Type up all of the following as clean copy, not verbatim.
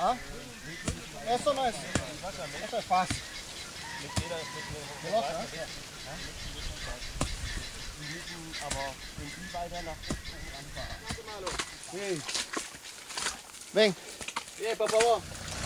Ah? Ja, ist doch nice. Das ist Spaß. Aber wenn die weiter nach oben ranfahren. Hey. Vem. E aí, papai?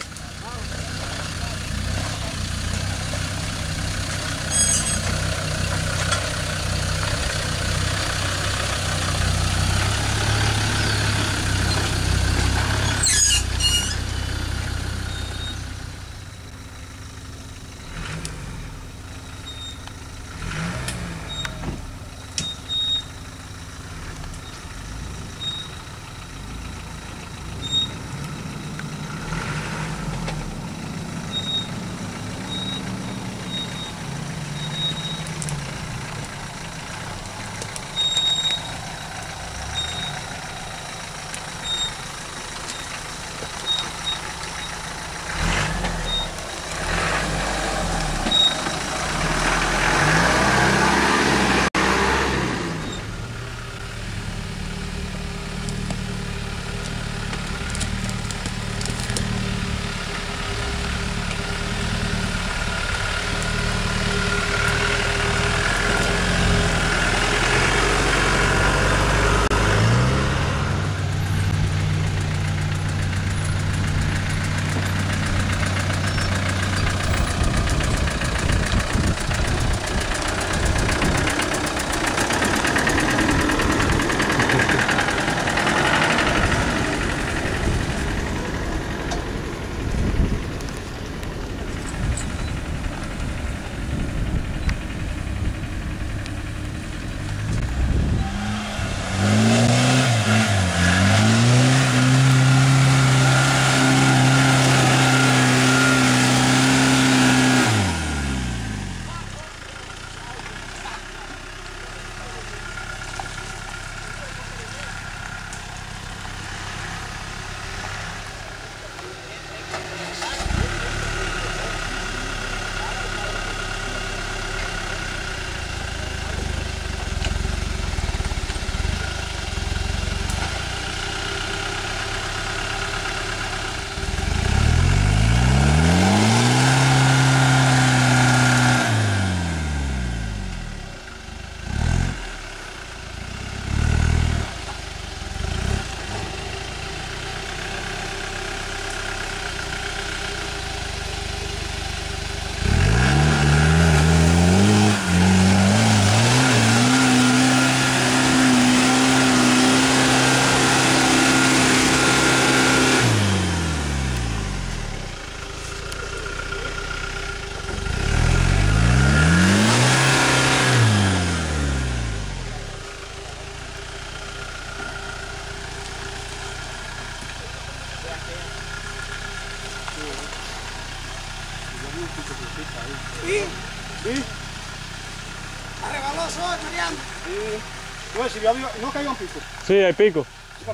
No caiga un pico. Sí, hay pico.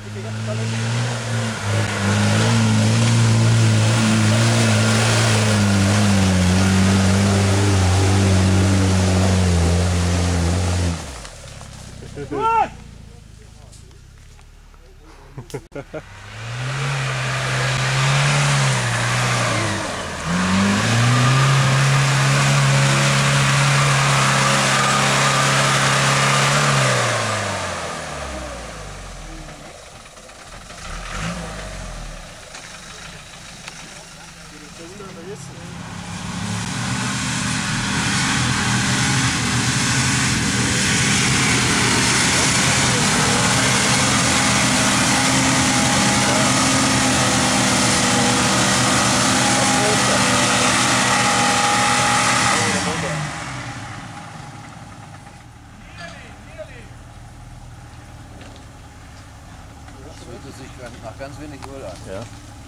Nach ganz wenig Öl an. Ja.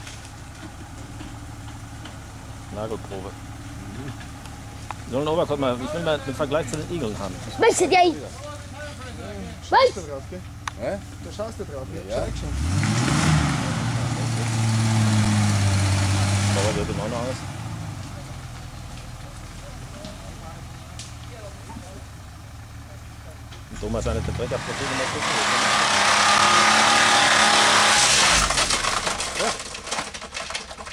Nagelprobe. So ein Oberkopf mal, ich will mal den Vergleich zu den Igeln haben. Was ist das? Was? Da schaust du drauf, ja? Zeig schon. Aber wird immer noch aus. Und Thomas seine Temperatur mal gucken.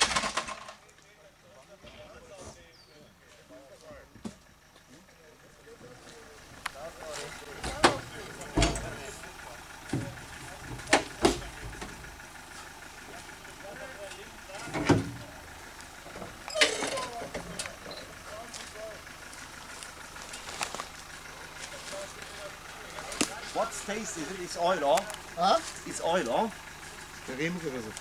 taste is it? It's oil, or? Huh? It's oil, or? Der Riemen gerissen.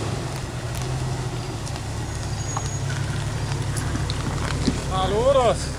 Saludos!